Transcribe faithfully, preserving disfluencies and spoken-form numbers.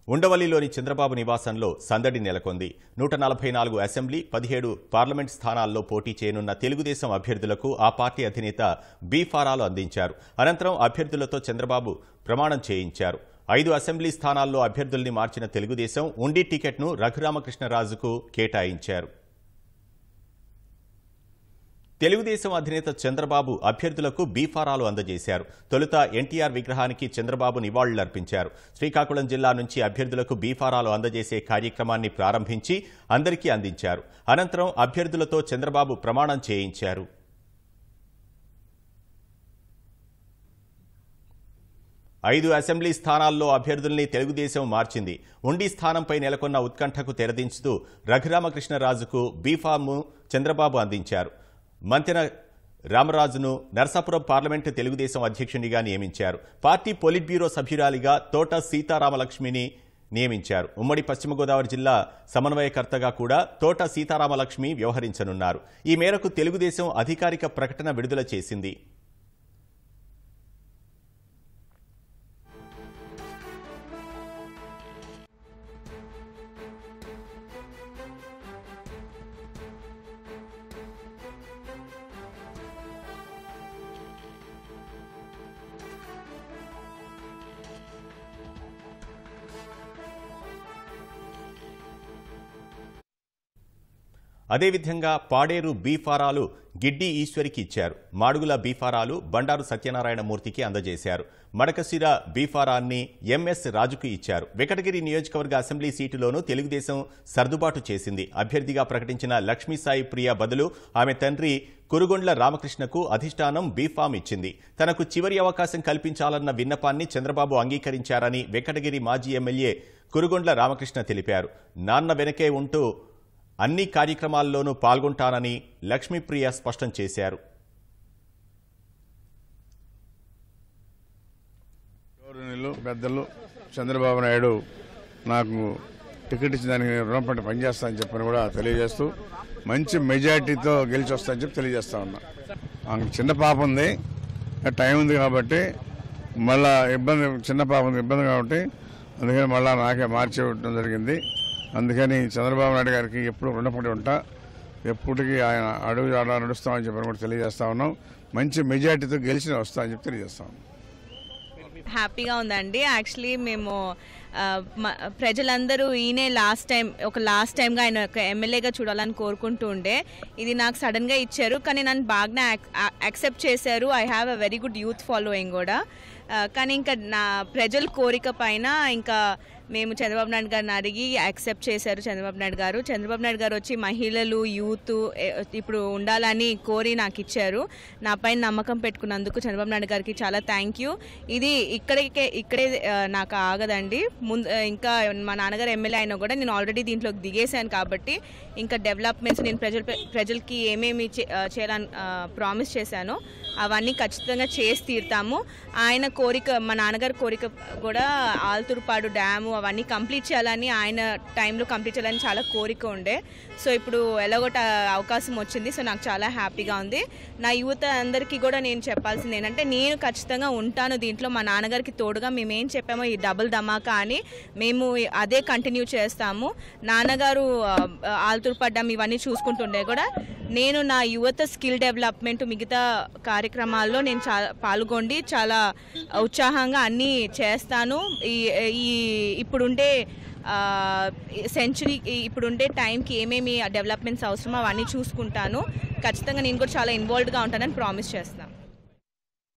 ఉండవల్లిలోని చంద్రబాబు నివాసంలో సందడి నెలకొంది. నూట నలభై నాలుగు అసెంబ్లీ, పదిహేడు పార్లమెంట్ స్థానాల్లో పోటీ చేయనున్న తెలుగుదేశం అభ్యర్థులకు ఆ పార్టీ అధినేత బీ ఫారాలు అందించారు. అనంతరం అభ్యర్థులతో చంద్రబాబు ప్రమాణం చేయించారు. ఐదు అసెంబ్లీ స్థానాల్లో అభ్యర్థుల్ని మార్చిన తెలుగుదేశం ఉండి టికెట్ను రఘురామకృష్ణరాజుకు కేటాయించారు. తెలుగుదేశం అధినేత చంద్రబాబు అభ్యర్థులకు బీఫారాలు అందజేశారు. తొలుత ఎన్టీఆర్ విగ్రహానికి చంద్రబాబు నివాళులర్పించారు. శ్రీకాకుళం జిల్లా నుంచి అభ్యర్థులకు బీఫారాలు అందజేసే కార్యక్రమాన్ని ప్రారంభించి అందరికీ అందించారు. అనంతరం అభ్యర్థులతో చంద్రబాబు ప్రమాణం చేయించారు. ఐదు అసెంబ్లీ స్థానాల్లో అభ్యర్థుల్ని తెలుగుదేశం మార్చింది. ఉండి స్థానంపై నెలకొన్న ఉత్కంఠకు తెరదించుతూ రఘురామకృష్ణరాజుకు బీఫామ్ను చంద్రబాబు అందించారు. మంతెన రామరాజును నర్సాపురం పార్లమెంటు తెలుగుదేశం అధ్యక్షునిగా నియమించారు. పార్టీ పొలిట్ బ్యూరో సభ్యురాలిగా తోట సీతారామలక్ష్మిని నియమించారు. ఉమ్మడి పశ్చిమ గోదావరి జిల్లా సమన్వయకర్తగా కూడా తోట సీతారామలక్ష్మి వ్యవహరించనున్నారు. ఈ మేరకు తెలుగుదేశం అధికారిక ప్రకటన విడుదల చేసింది. అదేవిధంగా పాడేరు బీఫారాలు గిడ్డి ఈశ్వరికి ఇచ్చారు. మాడుగుల బీఫారాలు బండారు సత్యనారాయణమూర్తికి అందజేశారు. మడకశిర బీఫారాన్ని ఎంఎస్ రాజుకు ఇచ్చారు. వెంకటగిరి నియోజకవర్గ అసెంబ్లీ సీటులోనూ తెలుగుదేశం సర్దుబాటు చేసింది. అభ్యర్థిగా ప్రకటించిన లక్ష్మీసాయి ప్రియ బదులు ఆమె తండ్రి కురుగొండ్ల రామకృష్ణకు అధిష్టానం బీఫామ్ ఇచ్చింది. తనకు చివరి అవకాశం కల్పించాలన్న విన్నపాన్ని చంద్రబాబు అంగీకరించారని వెంకటగిరి మాజీ ఎమ్మెల్యే కురుగొండ్ల రామకృష్ణ తెలిపారు. నాన్న వెనకే ఉంటూ అన్ని కార్యక్రమాల్లోనూ పాల్గొంటానని లక్ష్మీప్రియ స్పష్టం చేశారు. గౌరవనీయులు పెద్దలు చంద్రబాబు నాయుడు నాకు టికెట్ ఇచ్చిన దానికి రుణపడి పనిచేస్తానని చెప్పని కూడా తెలియజేస్తూ మంచి మెజార్టీతో గెలిచి వస్తానని చెప్పి తెలియజేస్తా ఉన్నా. ఆమెకు చిన్న పాప ఉంది, టైం ఉంది కాబట్టి మళ్ళా ఇబ్బంది చిన్న పాప ఉంది ఇబ్బంది కాబట్టి అందుకని మళ్ళా నాకే మార్చి ఇవ్వడం జరిగింది. అందుకని చంద్రబాబు నాయుడు గారికి ఎప్పుడు రుణపడి ఉంటా, ఎప్పటికీ ఆయన అడుగు అలా నడుస్తామని చెప్పని కూడా తెలియజేస్తా ఉన్నాం. మంచి మెజార్టీతో గెలిచిన వస్తామని చెప్పి తెలియజేస్తా ఉన్నాం. హ్యాపీగా ఉందండి. యాక్చువల్లీ మేము ప్రజలందరూ ఈయనే లాస్ట్ టైం ఒక లాస్ట్ టైంగా ఆయన ఒక ఎమ్మెల్యేగా చూడాలని కోరుకుంటూ ఉండే, ఇది నాకు సడన్గా ఇచ్చారు. కానీ నన్ను బాగా యాక్సెప్ట్ చేశారు. I have a very good youth following కూడా. కానీ ఇంకా నా ప్రజల కోరిక పైన ఇంకా మేము చంద్రబాబు నాయుడు గారిని అడిగి యాక్సెప్ట్ చేశారు చంద్రబాబు నాయుడు గారు. చంద్రబాబు నాయుడు గారు వచ్చి మహిళలు యూత్ ఇప్పుడు ఉండాలని కోరి నాకు ఇచ్చారు. నా పైన నమ్మకం పెట్టుకున్నందుకు చంద్రబాబు నాయుడు గారికి చాలా థ్యాంక్ యూ. ఇది ఇక్కడికే ఇక్కడే నాకు ఆగదండి. ముందు ఇంకా మా నాన్నగారు ఎమ్మెల్యే అయినా కూడా నేను ఆల్రెడీ దీంట్లోకి దిగేశాను కాబట్టి ఇంకా డెవలప్మెంట్స్ నేను ప్రజల ప్రజలకి ఏమేమి చేయాలని ప్రామిస్ చేశానో అవన్నీ ఖచ్చితంగా చేసి తీరుతాము. ఆయన కోరిక మా నాన్నగారి కోరిక కూడా ఆల్తూరుపాడు డ్యాము అవన్నీ కంప్లీట్ చేయాలని ఆయన టైంలో కంప్లీట్ చేయాలని చాలా కోరిక ఉండే. సో ఇప్పుడు ఎలాగోట అవకాశం వచ్చింది. సో నాకు చాలా హ్యాపీగా ఉంది. నా యువత అందరికీ కూడా నేను చెప్పాల్సింది ఏంటంటే నేను ఖచ్చితంగా ఉంటాను దీంట్లో. మా నాన్నగారికి తోడుగా మేము ఏం చెప్పామో ఈ డబుల్ ధమాకా అని మేము అదే కంటిన్యూ చేస్తాము. నాన్నగారు ఆల్తూరుపాడు డ్యామ్ ఇవన్నీ చూసుకుంటుండే కూడా నేను నా యువత స్కిల్ డెవలప్మెంట్ మిగతా కార్యక్రమాల్లో నేను చాలా పాల్గొండి చాలా ఉత్సాహంగా అన్నీ చేస్తాను. ఈ ఇప్పుడుండే సెంచురీ ఇప్పుడుండే టైంకి ఏమేమి డెవలప్మెంట్స్ అవసరమో అవన్నీ చూసుకుంటాను. ఖచ్చితంగా నేను కూడా చాలా ఇన్వాల్వ్డ్గా ఉంటానని ప్రామిస్ చేస్తాను.